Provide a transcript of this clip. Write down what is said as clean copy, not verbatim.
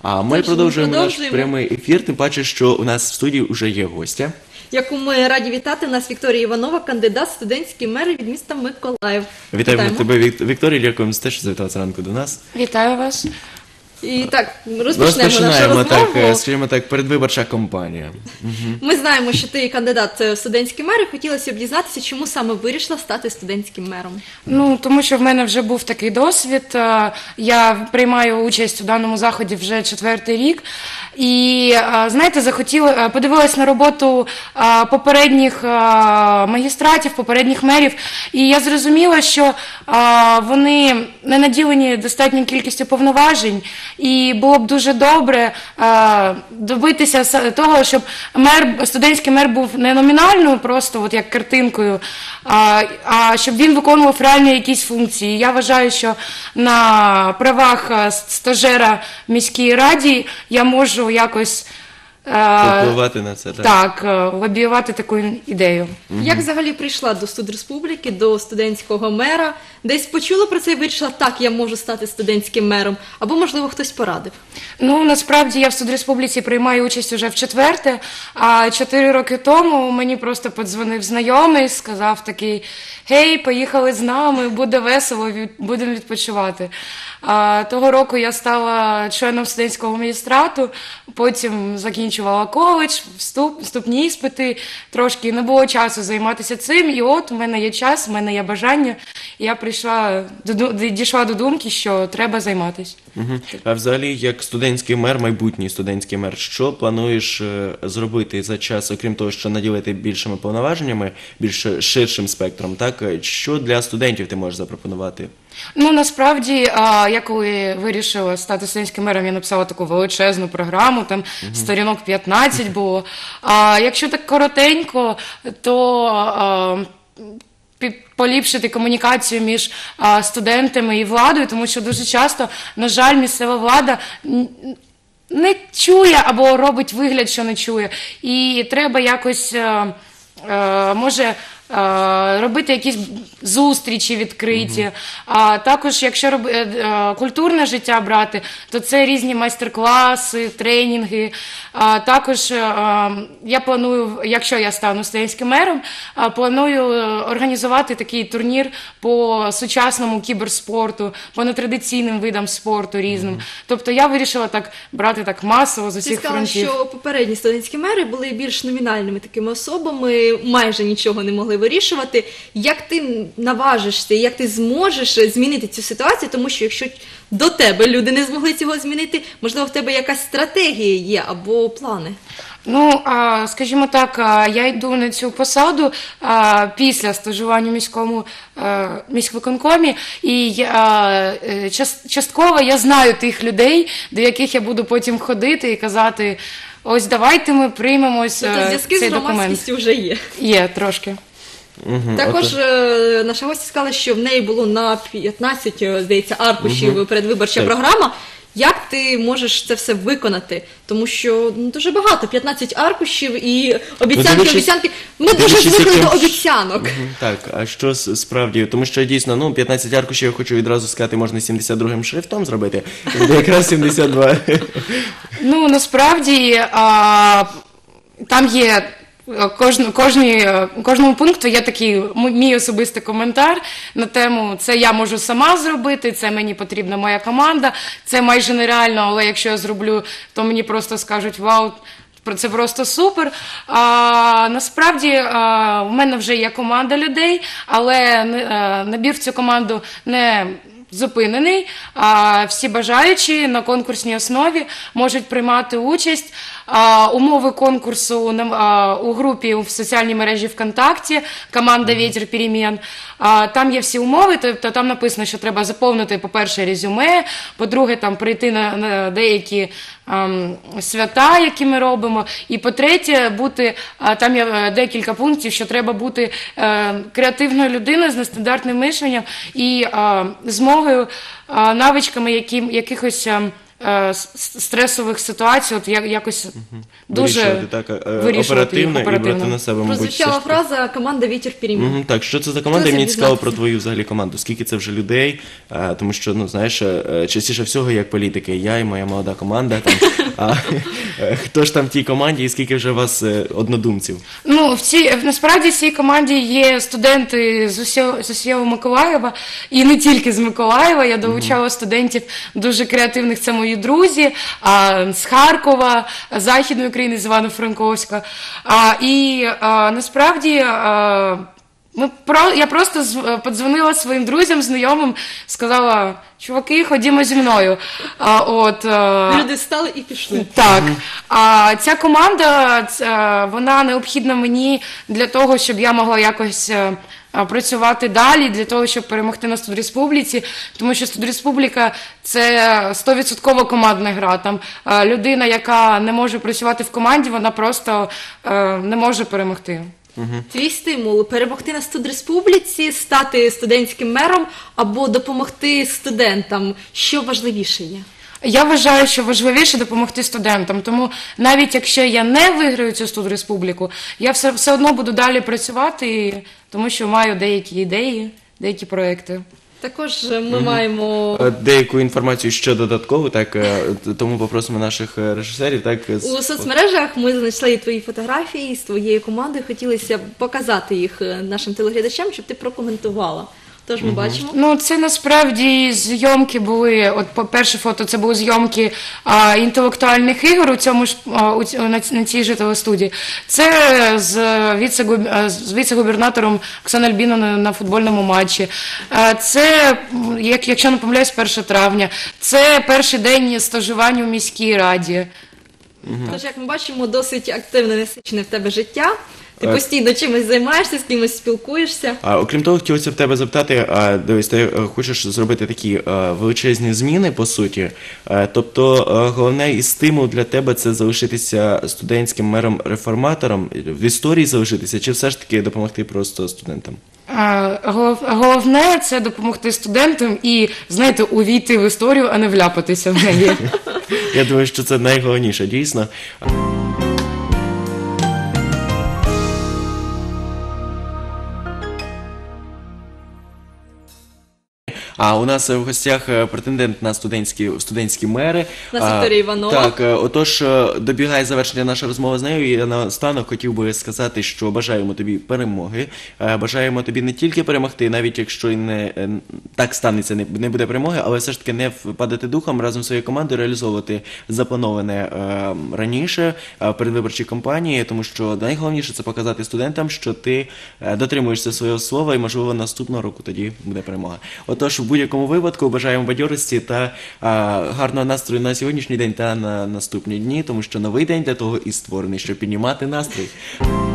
А ми продовжуємо наш прямий ефір, тим паче, що у нас в студії вже є гостя. Яку ми раді вітати, у нас Вікторія Іванова, кандидат в студентський мер від міста Миколаїв. Вітаємо тебе, Вікторія, дякуємо за те, що завітала зранку до нас. Вітаю вас. І так, розпочнемо нашу розмову. Так, скажімо так, передвиборча кампанія. Ми знаємо, що ти кандидат в студентський мер, і хотілося б дізнатися, чому саме вирішила стати студентським мером. Ну, тому що в мене вже був такий досвід. Я приймаю участь у даному заході вже 4-й рік. І, знаєте, подивилась на роботу попередніх магістратів, попередніх мерів, і я зрозуміла, що вони не наділені достатньою кількістю повноважень, і було б дуже добре добитися того, щоб студентський мер був не номінальною, просто от як картинкою, а щоб він виконував реально якісь функції. Я вважаю, що на правах стажера в міській раді я можу якось впливати на це, так? Так, лобіювати таку ідею. Як взагалі прийшла до студреспубліки, до студентського мера? Десь почула про це і вирішила, так, я можу стати студентським мером? Або, можливо, хтось порадив? Ну, насправді, я в студреспубліці приймаю участь уже в 4-те, а 4 роки тому мені просто подзвонив знайомий, сказав такий: «Гей, поїхали з нами, буде весело, будемо відпочивати». Того року я стала членом студентського магістрату, потім закінчувала коледж, вступні іспити, трошки не було часу займатися цим, і от у мене є час, у мене є бажання, і я дійшла до думки, що треба займатися. А взагалі, як студентський мер, майбутній студентський мер, що плануєш зробити за час, окрім того, що наділити більшими повноваженнями, більш ширшим спектром, так? Що для студентів ти можеш запропонувати? Ну, насправді, я коли вирішила стати студентським мером, я написала таку величезну програму, там сторінок 15 було. Якщо так коротенько, то поліпшити комунікацію між студентами і владою, тому що дуже часто, на жаль, місцева влада не чує або робить вигляд, що не чує. І треба якось, може, робити якісь зустрічі відкриті. Також, якщо культурне життя брати, то це різні майстер-класи, тренінги. Також я планую, якщо я стану студентським мером, планую організувати такий турнір по сучасному кіберспорту, по нетрадиційним видам спорту різним. Тобто я вирішила брати масово з усіх фронтів. Ти сказала, що попередні студентські мери були більш номінальними такими особами, майже нічого не могли вирішувати. Як ти наважишся, як ти зможеш змінити цю ситуацію, тому що якщо до тебе люди не змогли цього змінити, можливо, в тебе якась стратегія є або плани? Ну, скажімо так, я йду на цю посаду після стажування в міськвиконкомі, і частково я знаю тих людей, до яких я буду потім ходити і казати: ось давайте ми приймемо цей документ. Зв'язки з громадськістю вже є? Є, трошки. Також наша гостя сказала, що в неї було на 15, здається, аркушів передвиборча програма. Як ти можеш це все виконати? Тому що дуже багато, 15 аркушів і обіцянки. Ми дуже звикли до обіцянок. Так, а що справді? Тому що дійсно, 15 аркушів, я хочу відразу сказати, можна 72-м шрифтом зробити, якраз 72. Ну, насправді, там є кожному пункту є такий мій особистий коментар на тему: це я можу сама зробити, це мені потрібна моя команда, це майже нереально, але якщо я зроблю, то мені просто скажуть: вау, це просто супер. Насправді, в мене вже є команда людей, але набір в цю команду не зупинений. Всі бажаючі на конкурсній основі можуть приймати участь. Умови конкурсу у групі в соціальній мережі ВКонтакті «Команда Вітер Перемін». Там є всі умови, тобто там написано, що треба заповнити, по-перше, резюме, по-друге, там прийти на деякі свята, які ми робимо, і по-третє, там є декілька пунктів, що треба бути креативною людиною з нестандартним мишленням і змогою, навичками якихось стресових ситуацій, от якось дуже Вирішувати, так, вирішувати їх оперативно і брати на себе, мабуть, Прозвучала все ж таки. фраза «команда вітер перемін». Мгм, так, що це за команда? Хотілося І мені б цікаво про дізнатися. твою взагалі команду. Скільки це вже людей? Тому що, ну, знаєш, частіше всього, як політики, я і моя молода команда. Там, хто ж там в тій команді і скільки вже у вас однодумців? Ну, насправді в цій команді є студенти з усього Миколаєва, і не тільки з Миколаєва. Я долучала студентів дуже креативних, це мої друзі, з Харкова, з Західної України, з Івано-Франковська. Насправді я просто подзвонила своїм друзям, знайомим, сказала: чуваки, ходімо зі мною. Люди встали і пішли. Так. Ця команда, вона необхідна мені для того, щоб я могла якось працювати далі, для того, щоб перемогти на студреспубліці, тому що студреспубліка – це 100% командна гра. Там людина, яка не може працювати в команді, вона просто не може перемогти. Твій стимул – перемогти на студреспубліці, стати студентським мером або допомогти студентам. Що важливіше є? Я вважаю, що важливіше допомогти студентам, тому навіть якщо я не виграю цю студреспубліку, я все одно буду далі працювати, тому що маю деякі ідеї, деякі проекти. Також ми маємо... Деяку інформацію ще додаткову, так, тому попросимо наших режисерів. Так, У соцмережах ми знайшли твої фотографії з твоєю командою, хотілося б показати їх нашим телеглядачам, щоб ти прокоментувала. Тож ми бачимо. Ну, це насправді зйомки були, перше фото, це були зйомки інтелектуальних ігор у цьому ж, на цій же телестудії. Це з віце-губернатором Оксаною Альбіною на футбольному матчі. Це, якщо не помиляюсь, 1 травня. Це перший день стажування у міській раді. Тож, як ми бачимо, досить активне, насичене в тебе життя. Ти постійно чимось займаєшся, з кимось спілкуєшся. Окрім того, хотілося б тебе запитати, дивись, ти хочеш зробити такі величезні зміни, по суті. Тобто, головне і стимул для тебе – це залишитися студентським мером-реформатором, в історії залишитися, чи все ж таки допомогти просто студентам? Головне – це допомогти студентам і, знаєте, увійти в історію, а не вляпатися в неї. Я думаю, що це найголовніше, дійсно. А у нас в гостях претендент на студентські мери. На Вікторія Іванова. Так, отож, добігає завершення наша розмова з нею, і я наостанок хотів би сказати, що бажаємо тобі перемоги, бажаємо тобі не тільки перемогти, навіть якщо і не так станеться, не буде перемоги, але все ж таки не впадати духом, разом з своєю командою реалізовувати заплановане раніше передвиборчі кампанії, тому що найголовніше це показати студентам, що ти дотримуєшся свого слова, і, можливо, наступного року тоді буде перемога. Отож, в будь-якому випадку бажаємо бадьорості та гарного настрою на сьогоднішній день та на наступні дні, тому що новий день для того і створений, щоб піднімати настрій.